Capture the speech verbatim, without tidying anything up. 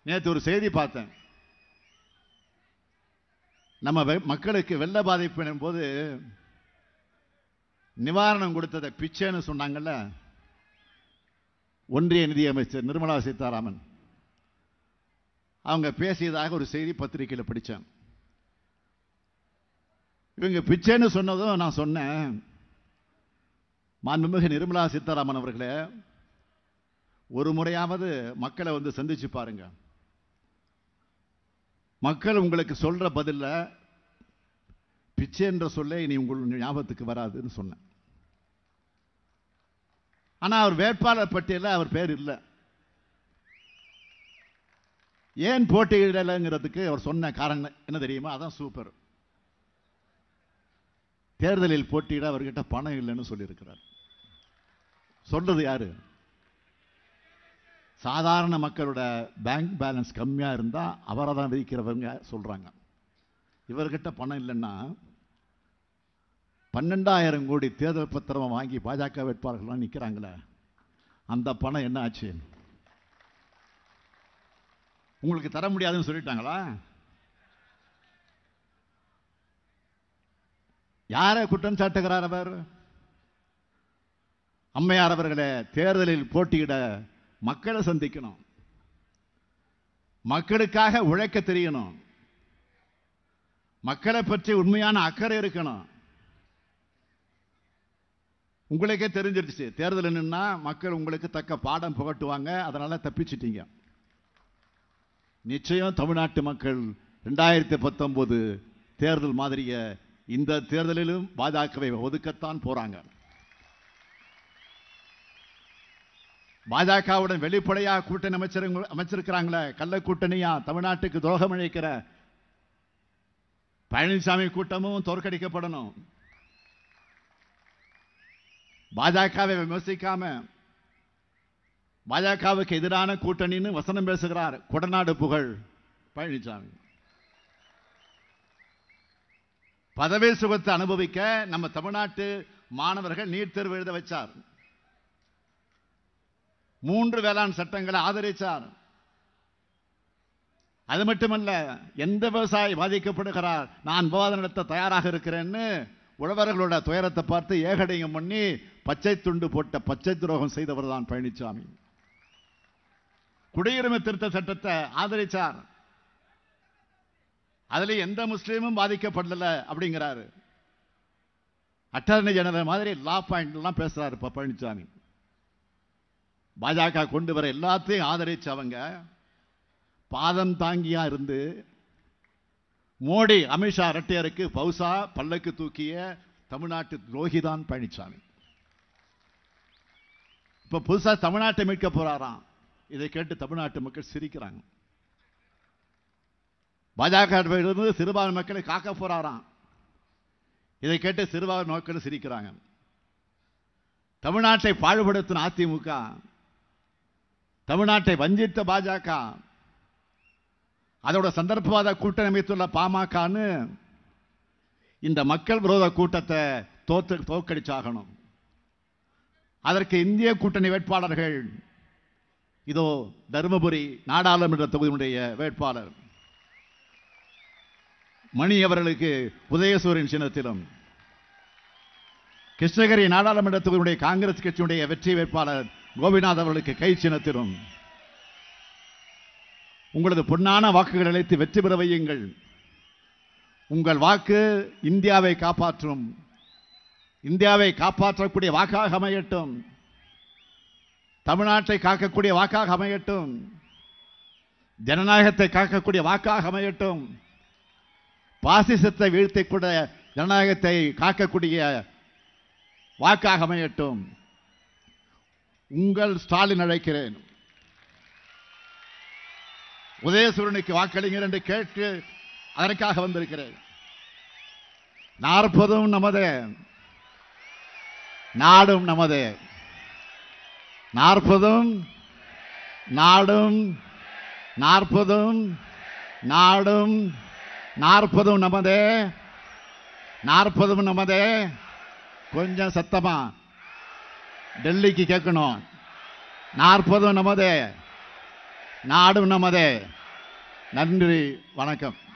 நேற்று ஒரு செய்தி பார்த்தேன். நம்ம மக்களுக்கு வெள்ள பாதிப்பு போது நிவாரணம் கொடுத்ததை பிச்சைன்னு சொன்னாங்கல்ல ஒன்றிய நிதியமைச்சர் நிர்மலா சீதாராமன். அவங்க பேசியதாக ஒரு செய்தி பத்திரிகையில் படித்தேன். இவங்க பிச்சைன்னு சொன்னதும் நான் சொன்னேன், மாண்புமிகு நிர்மலா சீதாராமன் அவர்களே, ஒரு முறையாவது மக்களை வந்து சந்திச்சு பாருங்க. மக்கள் உங்களுக்கு சொல்ற பதில்ல பிச்சை என்ற சொல்ல இனி உங்களுக்கு ஞாபகத்துக்கு வராதுன்னு சொன்னேன். ஆனா அவர் வேட்பாளர் பட்டியலில் அவர் பேர் இல்லை. ஏன் போட்டியிடலைங்கிறதுக்கு அவர் சொன்ன காரணம் என்ன தெரியுமா? அதான் சூப்பர். தேர்தலில் போட்டியிட அவர்கிட்ட பணம் இல்லைன்னு சொல்லியிருக்கிறார். சொல்றது யாரு? சாதாரண மக்களோட பேங்க் பேலன்ஸ் கம்மியா இருந்தா அவரை தான் விதிக்கிறவங்க சொல்றாங்க. இவர்கிட்ட பணம் இல்லைன்னா பன்னெண்டாயிரம் கோடி தேர்தல் பத்திரம் வாங்கி பாஜக வேட்பாளர்கள் நிற்கிறாங்களே, அந்த பணம் என்ன ஆச்சு? உங்களுக்கு தர முடியாதுன்னு சொல்லிட்டாங்களா? யாரை குற்றம் சாட்டுகிறார் அவர்? அம்மையார் அவர்களே, தேர்தலில் போட்டியிட மக்களை சந்திக்கணும், மக்களுக்காக உழைக்க தெரியணும், மக்களை பற்றி உண்மையான அக்கறை இருக்கணும். உங்களுக்கே தெரிஞ்சிருச்சு, தேர்தல் நின்னா மக்கள் உங்களுக்கு தக்க பாடம் புகட்டுவாங்க, அதனால தப்பிச்சிட்டீங்க. நிச்சயம் தமிழ்நாட்டு மக்கள் இரண்டாயிரத்தி பத்தொன்பது தேர்தல் மாதிரிய இந்த தேர்தலிலும் பாஜகவை ஒதுக்கத்தான் போறாங்க. பாஜகவுடன் வெளிப்படையா கூட்டணி அமைச்சர் அமைச்சிருக்கிறாங்களே, கள்ள கூட்டணியா தமிழ்நாட்டுக்கு துரோகம் இழைக்கிற பழனிசாமி கூட்டமும் தோற்கடிக்கப்படணும். பாஜகவை விமர்சிக்காம பாஜகவுக்கு எதிரான கூட்டணின்னு வசனம் பேசுகிறார் கொடநாடு புகழ் பழனிசாமி. பதவி சுகத்தை அனுபவிக்க நம்ம தமிழ்நாட்டு மாணவர்கள் நீட் தேர்வு எழுத வச்சார். மூன்று வேளாண் சட்டங்களை ஆதரித்தார். அது மட்டுமல்ல, எந்த விவசாயி பாதிக்கப்படுகிறார், நான் விவாதம் நடத்த தயாராக இருக்கிறேன்னு உழவர்களோட துயரத்தை பார்த்து ஏகடையம் பண்ணி பச்சை துண்டு போட்ட பச்சை துரோகம் செய்தவர் தான் பழனிசாமி. குடியுரிமை திருத்த சட்டத்தை ஆதரித்தார். அதுல எந்த முஸ்லீமும் பாதிக்கப்படல அப்படிங்கிறாரு. அட்டர்னி ஜெனரல் மாதிரி லா பாயிண்ட் எல்லாம் பேசுறாரு இப்ப பழனிசாமி. பாஜக கொண்டு வர எல்லாத்தையும் ஆதரிச்சவங்க பாதம் தாங்கியா இருந்து மோடி அமித்ஷா ரெட்டையருக்கு பவுசா பல்லக்கு தூக்கிய தமிழ்நாட்டு துரோகிதான் பழனிசாமி. இப்ப புதுசா தமிழ்நாட்டை மீட்க போறாராம். இதை கேட்டு தமிழ்நாட்டு மக்கள் சிரிக்கிறாங்க. பாஜக சிறுபான்மை மக்களை காக்க போறாராம். இதை கேட்டு சிறுபான்மை மக்கள் சிரிக்கிறாங்க. தமிழ்நாட்டை பாழ்படுத்தின அதிமுக, தமிழ்நாட்டை வஞ்சித்த பாஜக, அதோட சந்தர்ப்பவாத கூட்டணி அமைத்துள்ள பாமகன்னு இந்த மக்கள் விரோத கூட்டத்தை தோத்து தோற்கடிச்சாகணும். அதற்கு இந்திய கூட்டணி வேட்பாளர்கள் இதோ தருமபுரி நாடாளுமன்ற தொகுதியினுடைய வேட்பாளர் மணி அவர்களுக்கு உதயசூரியன் சின்னத்திலும், கிருஷ்ணகிரி நாடாளுமன்ற தொகுதியினுடைய காங்கிரஸ் கட்சியுடைய வெற்றி வேட்பாளர் கோபிநாத் அவர்களுக்கு கை சின்னத்திலும் உங்களது பொன்னான வாக்குகள் அளித்து வெற்றி பெற வையுங்கள். உங்கள் வாக்கு இந்தியாவை காப்பாற்றும், இந்தியாவை காப்பாற்றக்கூடிய வாக்காக அமையட்டும், தமிழ்நாட்டை காக்கக்கூடிய வாக்காக அமையட்டும், ஜனநாயகத்தை காக்கக்கூடிய வாக்காக அமையட்டும், பாசிசத்தை வீழ்த்தக்கூடிய ஜனநாயகத்தை காக்கக்கூடிய வாக்காக அமையட்டும். உங்கள் ஸ்டாலின் அழைக்கிறேன், உதயசூரனுக்கு வாக்களிங்கள் என்று கேட்டு அதற்காக வந்திருக்கிறேன். நாற்பதும் நமதே, நாடும் நமதே. நாற்பதும் நாடும், நாற்பதும் நாடும், நாற்பதும் நமதே, நாற்பதும் நமதே. கொஞ்சம் சத்தமா டெல்லிக்கு கேட்கணும். நாற்பதும் நமதே, நாடும் நமதே. நன்றி, வணக்கம்.